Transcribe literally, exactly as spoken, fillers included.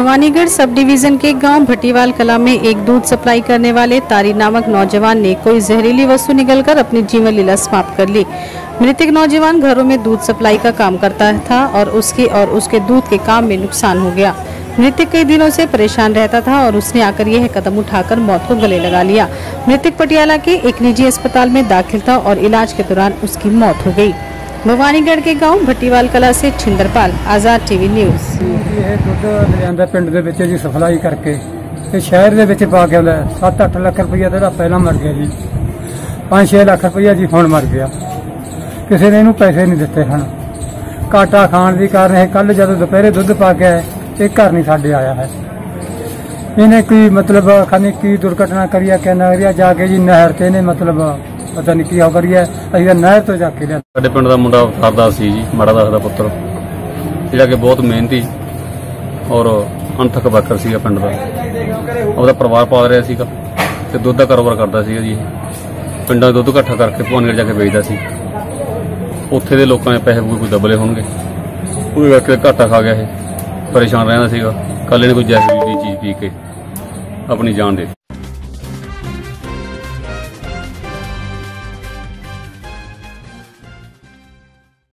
Bhawanigarh sub division के गांव भट्टीवाल कला में एक दूध सप्लाई करने वाले तारी नामक नौजवान ने कोई जहरीली वस्तु निगलकर अपनी जीवन लीला समाप्त कर ली। मृतक नौजवान घरों में दूध सप्लाई का काम करता था और उसके और उसके दूध के काम में नुकसान हो गया। मृतक कई दिनों से परेशान रहता था और उसने आकर यह कदम उठाकर मौत को गले लगा लिया। मृतक पटियाला के एक निजी अस्पताल में दाखिल था और इलाज के दौरान उसकी मौत हो गई। भवानीगढ़ के गांव भट्टीवाल कला से छिंदरपाल, आजाद टीवी न्यूज़। दुध पिंड दे विच जी सप्लाई करके ते शहर दे विच पा के आंदा सत्त अठ लाख रुपया तो पहला मर गया जी, पांच छे लाख रुपया जी हुण मर गया। किसी ने इनू पैसे नहीं दिते हैं। घाटा खाण दी कारण है कल जदों दोपहरे दुध पा के आए एक घर नहीं साडे आया है। इन्हें कोई मतलब खाने की दुर्घटना करिया क्या नहरिया जाके जी नहर ते ने मतलब पता नहीं की हो करिए असीं नहर तो जाके लिया। साडे पिंड दा मुंडा अवतार सी जी, माड़ा दास दा पुत्तर, जिहड़ा कि बहुत मेहनती और अणथक वर्कर सीगा पिंड दा। ਉਹਦਾ ਪਰਿਵਾਰ ਪਾਲ ਰਿਹਾ ਸੀਗਾ ਤੇ ਦੁੱਧ ਦਾ ਕਾਰੋਬਾਰ ਕਰਦਾ ਸੀਗਾ ਜੀ। ਪਿੰਡਾਂ ਦੁੱਧ ਇਕੱਠਾ ਕਰਕੇ ਭਵਾਨੀਗੜ੍ਹ ਜਾ ਕੇ ਵੇਚਦਾ ਸੀ। ਉੱਥੇ ਦੇ ਲੋਕਾਂ ਨੇ ਪੈਸੇ ਕੋਈ ਦਬਲੇ ਹੋਣਗੇ, ਉਹਦੇ ਕਰਕੇ ਘਾਟਾ ਖਾ ਗਿਆ। ਇਹ ਪਰੇਸ਼ਾਨ ਰਹਿੰਦਾ ਸੀਗਾ। ਕੱਲ੍ਹ ਇਹਨੇ ਕੋਈ ਜ਼ਹਿਰੀਲੀ ਚੀਜ਼ ਪੀ ਕੇ ਆਪਣੀ ਜਾਨ ਦੇ